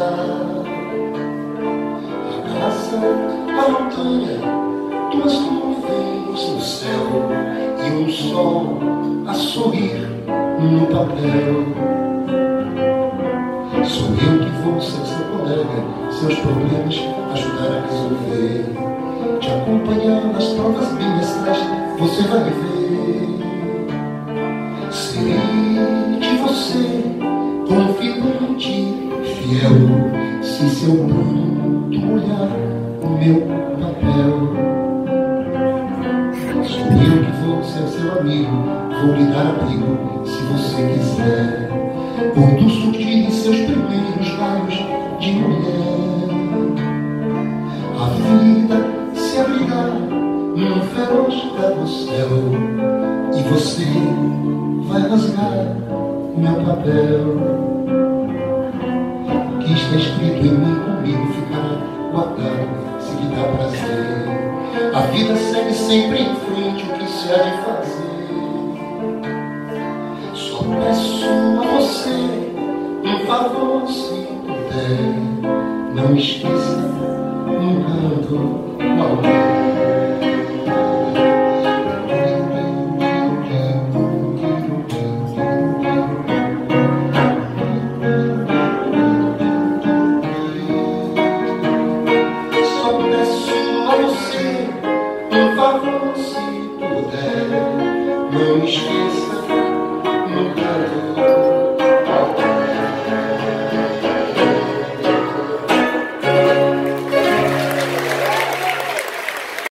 atravessar a casa, a montanha, duas nuvens no céu e um sol a sorrir no papel. Sou eu que vou ser seu colega, seus problemas ajudar a resolver, te acompanhar nas provas bimestrais, você vai ver. Serei de você, confidente, fiel, se seu pranto olhar o meu papel. Sou eu que vou ser seu amigo, vou lhe dar abrigo, se você quiser, quando surgir em seus primeiros raios de mulher. A vida se abrirá num feroz carrossel e você vai rasgar meu papel. O que está escrito em mim comigo ficará guardado, se lhe dá prazer. A vida segue sempre em frente, o que se há de fazer. Só peço a você um favor, se puder, não esqueça um canto qualquer. Só peço a você um favor, se puder, não esqueça